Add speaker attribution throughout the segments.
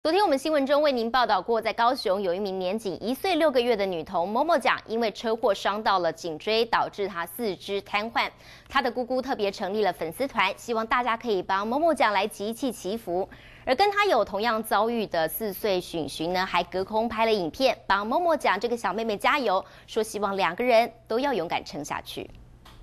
Speaker 1: 昨天我们新闻中为您报道过，在高雄有一名年仅1岁6个月的女童某某甲，因为车祸伤到了颈椎，导致她四肢瘫痪。她的姑姑特别成立了粉丝团，希望大家可以帮某某甲来集气祈福。而跟她有同样遭遇的4岁许寻呢，还隔空拍了影片，帮某某甲这个小妹妹加油，说希望2个人都要勇敢撑下去。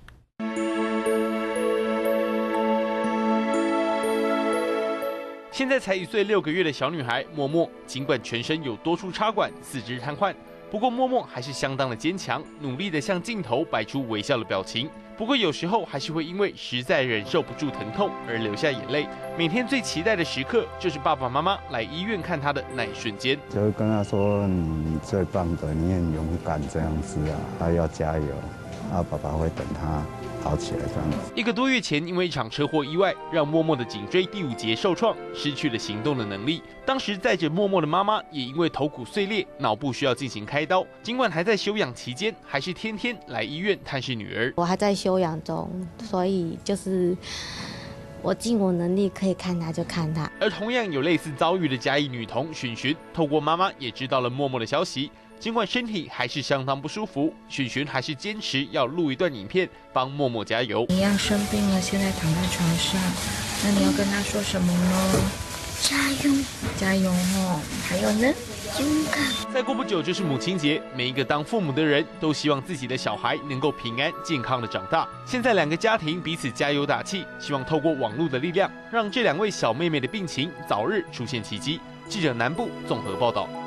Speaker 2: 现在才1岁6个月的小女孩默默，尽管全身有多处插管，四肢瘫痪，不过默默还是相当的坚强，努力的向镜头摆出微笑的表情。不过有时候还是会因为实在忍受不住疼痛而流下眼泪。每天最期待的时刻就是爸爸妈妈来医院看她的那一瞬间，
Speaker 3: 就会跟她说：“你最棒的，你很勇敢，这样子啊，她要加油。”爸爸会等她好起来这样子。
Speaker 2: 1个多月前，因为一场车祸意外，让默默的颈椎第5节受创，失去了行动的能力。当时载着默默的妈妈也因为头骨碎裂，脑部需要进行开刀。尽管还在休养期间，还是天天来医院探视女儿。
Speaker 4: 我还在休养中，所以就是我尽我能力可以看她就看她。
Speaker 2: 而同样有类似遭遇的嘉义女童寻寻，透过妈妈也知道了默默的消息。尽管身体还是相当不舒服，寻寻还是坚持要录一段影片帮默默加油。
Speaker 5: 一样生病了，现在躺在床上，那你要跟他说什么呢？
Speaker 6: 加油，
Speaker 5: 加油哦！还有呢？
Speaker 6: 勇敢。
Speaker 2: 再过不久就是母亲节，每一个当父母的人都希望自己的小孩能够平安健康的长大。现在2个家庭彼此加油打气，希望透过网络的力量，让这2位小妹妹的病情早日出现奇迹。记者南部综合报道。